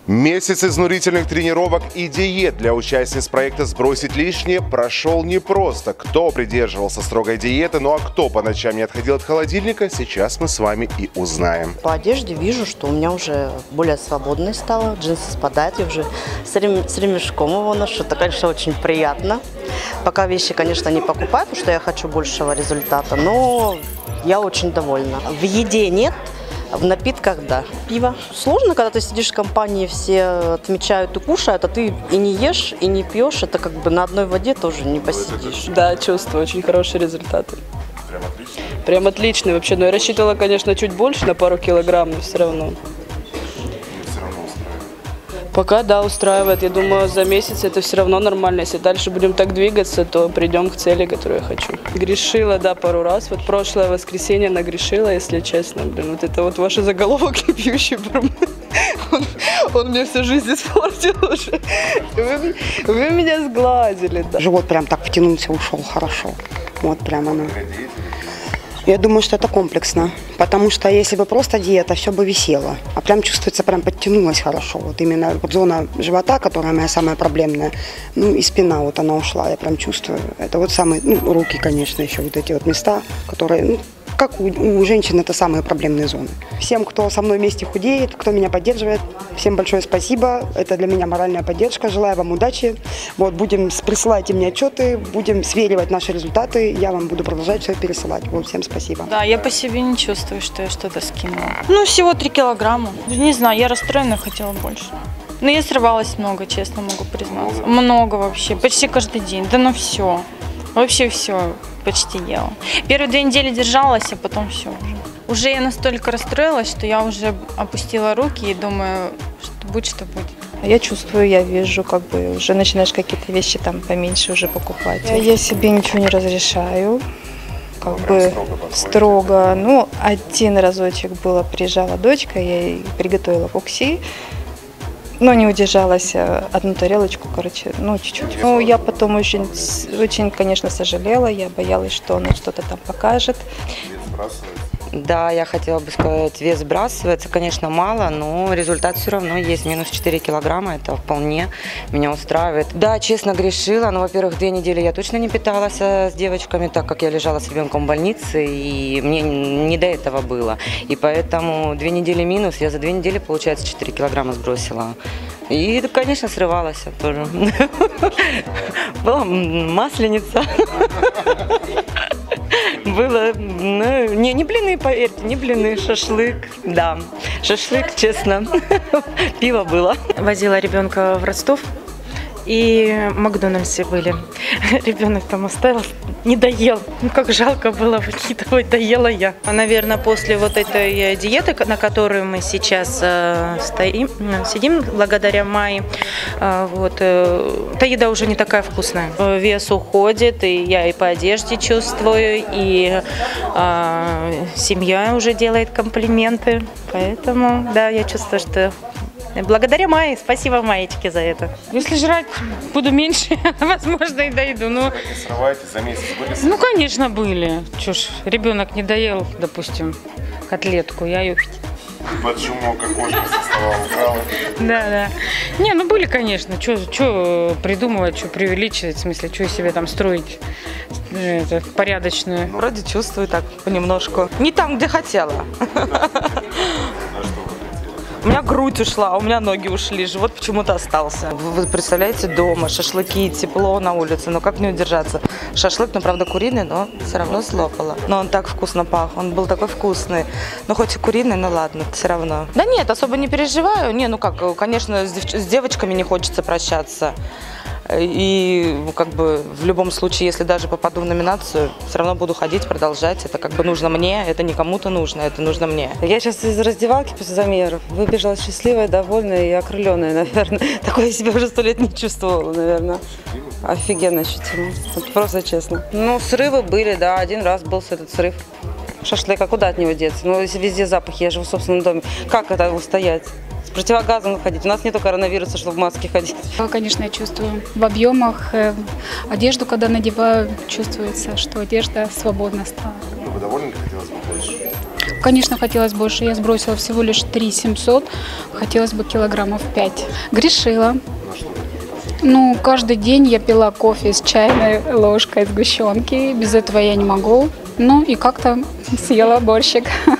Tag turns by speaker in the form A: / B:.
A: Месяц изнурительных тренировок и диет для участниц проекта «Сбросить лишнее» прошел непросто. Кто придерживался строгой диеты, ну а кто по ночам не отходил от холодильника, сейчас мы с вами и узнаем.
B: По одежде вижу, что у меня уже более свободной стало, джинсы спадают, я уже с ремешком его ношу, это, конечно, очень приятно. Пока вещи, конечно, не покупаю, потому что я хочу большего результата, но я очень довольна. В еде нет. В напитках, да. Пиво. Сложно, когда ты сидишь в компании, все отмечают и кушают, а ты и не ешь, и не пьешь. Это как бы на одной воде тоже не посидишь.
C: Да, чувствую, очень хорошие результаты.
A: Прям отлично?
C: Прям отличные вообще. Но я рассчитывала, конечно, чуть больше, на пару килограмм, но все равно. Пока, да, устраивает. Я думаю, за месяц это все равно нормально. Если дальше будем так двигаться, то придем к цели, которую я хочу. Грешила, да, пару раз. Вот прошлое воскресенье нагрешила, если честно. Блин, вот это вот ваш заголовок «Пьющий бармен». Он мне всю жизнь испортил уже. Вы меня сглазили, да.
D: Живот прям так втянулся, ушел хорошо. Вот прям оно. Я думаю, что это комплексно, потому что если бы просто диета, все бы висело. А прям чувствуется, прям подтянулась хорошо. Вот именно вот зона живота, которая моя самая проблемная, ну и спина, вот она ушла, я прям чувствую. Это вот самые, ну, руки, конечно, еще вот эти вот места, которые, ну, как у женщин, это самые проблемные зоны. Всем, кто со мной вместе худеет, кто меня поддерживает, всем большое спасибо. Это для меня моральная поддержка. Желаю вам удачи. Вот, присылайте мне отчеты, будем сверивать наши результаты. Я вам буду продолжать все пересылать. Вот, всем спасибо.
E: Да, я по себе не чувствую, что я что-то скинула. Ну, всего 3 килограмма. Не знаю, я расстроена, хотела больше. Но я срывалась много, честно могу признаться. Много вообще, почти каждый день. Да ну все. Вообще все почти ела. Первые 2 недели держалась, а потом все уже. Уже я настолько расстроилась, что я уже опустила руки и думаю, что будет, что будет.
F: Я чувствую, я вижу, как бы уже начинаешь какие-то вещи там поменьше уже покупать. Я себе ничего не разрешаю, как бы строго. Ну, один разочек было, приезжала дочка, я ей приготовила фукси. Но не удержалась, одну тарелочку, короче, ну, чуть-чуть. Ну, я потом очень, конечно, сожалела, я боялась, что она что-то там покажет.
G: Да, я хотела бы сказать, вес сбрасывается, конечно, мало, но результат все равно есть. Минус 4 килограмма, это вполне меня устраивает. Да, честно, грешила, но, во-первых, 2 недели я точно не питалась с девочками, так как я лежала с ребенком в больнице, и мне не до этого было. И поэтому 2 недели минус, я за 2 недели, получается, 4 килограмма сбросила. И, конечно, срывалась тоже. Была масленица. Было, ну, не блины, поверьте, не блины, шашлык, да, шашлык, честно, пиво было.
H: Возила ребенка в Ростов, и в Макдональдсе были. Ребенок там оставил, не доел. Ну, как жалко было выкидывать, доела я. Наверное, после вот этой диеты, на которой мы сейчас сидим, благодаря Майе, вот, та еда уже не такая вкусная. Вес уходит, и я и по одежде чувствую, и семья уже делает комплименты. Поэтому, да, я чувствую, что... Благодаря Майе, спасибо Маечке за это.
I: Если жрать буду меньше, возможно, и дойду. Но...
A: Срываете за месяц были?
I: Ну, конечно, были. Чё ж, ребенок не доел, допустим, котлетку, я ее...
A: Поджимал, как кошка со стола украла.
I: Да. Не, ну были, конечно. Что придумывать, что преувеличивать, в смысле, что себе там строить порядочную.
G: Вроде чувствую так понемножку. Не там, где хотела. У меня грудь ушла, у меня ноги ушли, живот почему-то остался. Вы представляете, дома шашлыки, тепло на улице, но как не удержаться? Шашлык, ну, правда, куриный, но все равно слопала. Но он так вкусно пах, он был такой вкусный. Ну, хоть и куриный, но ладно, все равно. Да нет, особо не переживаю. Не, ну как, конечно, с девочками не хочется прощаться. И как бы в любом случае, если даже попаду в номинацию, все равно буду ходить, продолжать. Это как бы нужно мне, это не кому-то нужно, это нужно мне.
J: Я сейчас из раздевалки после замеров выбежала счастливая, довольная и окрыленная, наверное. Такое я себя уже 100 лет не чувствовала, наверное. Офигенно ощутимо. Вот просто честно.
G: Ну, срывы были, да, один раз был этот срыв.
J: Шашлык, а куда от него деться? Ну, если везде запахи, я живу в собственном доме. Как это устоять? С противогазом ходить. У нас нету коронавируса, чтобы в маске ходить.
K: Конечно, я чувствую в объемах. Одежду, когда надеваю, чувствуется, что одежда свободно стала.
A: Вы довольны, хотелось бы больше?
K: Конечно, хотелось больше. Я сбросила всего лишь 3 700. Хотелось бы килограммов 5. Грешила. Ну, каждый день я пила кофе с чайной ложкой сгущенки. Без этого я не могу. Ну и как-то съела борщик.